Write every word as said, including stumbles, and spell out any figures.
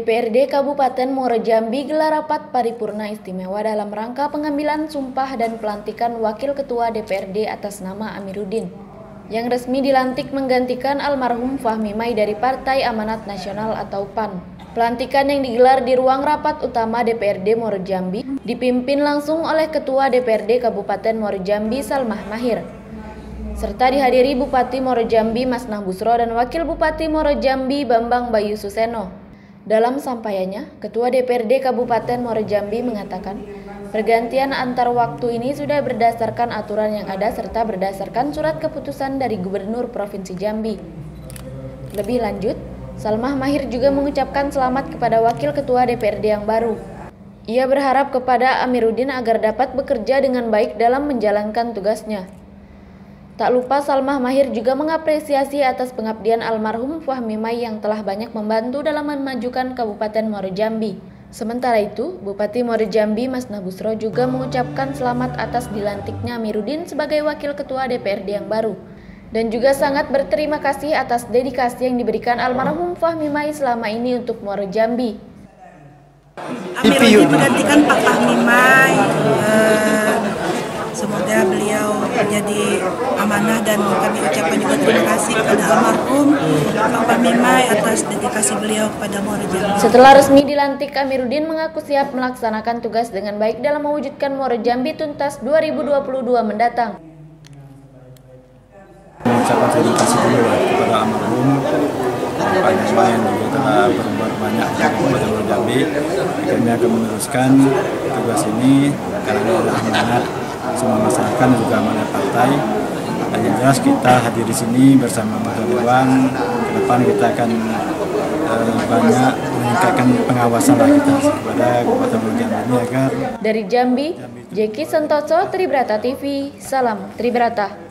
D P R D Kabupaten Muaro Jambi gelar rapat paripurna istimewa dalam rangka pengambilan sumpah dan pelantikan Wakil Ketua D P R D atas nama Amiruddin, yang resmi dilantik menggantikan almarhum Fahmi Mai dari Partai Amanat Nasional atau P A N. Pelantikan yang digelar di ruang rapat utama D P R D Muaro Jambi dipimpin langsung oleh Ketua D P R D Kabupaten Muaro Jambi Salmah Mahir, serta dihadiri Bupati Muaro Jambi Masnah Busro dan Wakil Bupati Muaro Jambi Bambang Bayu Suseno. Dalam sampaiannya, Ketua D P R D Kabupaten Muaro Jambi mengatakan, pergantian antar waktu ini sudah berdasarkan aturan yang ada serta berdasarkan surat keputusan dari Gubernur Provinsi Jambi. Lebih lanjut, Salmah Mahir juga mengucapkan selamat kepada Wakil Ketua D P R D yang baru. Ia berharap kepada Amiruddin agar dapat bekerja dengan baik dalam menjalankan tugasnya. Tak lupa Salmah Mahir juga mengapresiasi atas pengabdian almarhum Fahmi Mai yang telah banyak membantu dalam memajukan Kabupaten Muaro Jambi. Sementara itu, Bupati Muaro Jambi Masnah Busro juga mengucapkan selamat atas dilantiknya Amiruddin sebagai Wakil Ketua D P R D yang baru, dan juga sangat berterima kasih atas dedikasi yang diberikan almarhum Fahmi Mai selama ini untuk Muaro Jambi. Amiruddin menggantikan Pak Fahmi Mai. Uh, semoga beliau menjadi amanah dan kami ucapkan juga terima kasih kepada almarhum Pak Fahmi Mai atas dedikasi beliau kepada Muaro Jambi. Setelah resmi dilantik, Amiruddin mengaku siap melaksanakan tugas dengan baik dalam mewujudkan Muaro Jambi tuntas dua ribu dua puluh dua mendatang. Mengucapkan terima kasih dulu kepada almarhum Pak Mai yang juga telah berbuat banyak di Kabupaten Muaro Jambi. Kami akan meneruskan tugas ini karena adalah amanat semua masyarakat juga amanat partai. Dan yang jelas kita hadir di sini bersama Ketua Dewan. Ke depan kita akan eh, banyak meningkatkan pengawasan lah kita kepada Kabupaten Muaro Jambi ini agar. Dari Jambi, Jeki Santoso, Tribrata T V, salam Tribrata.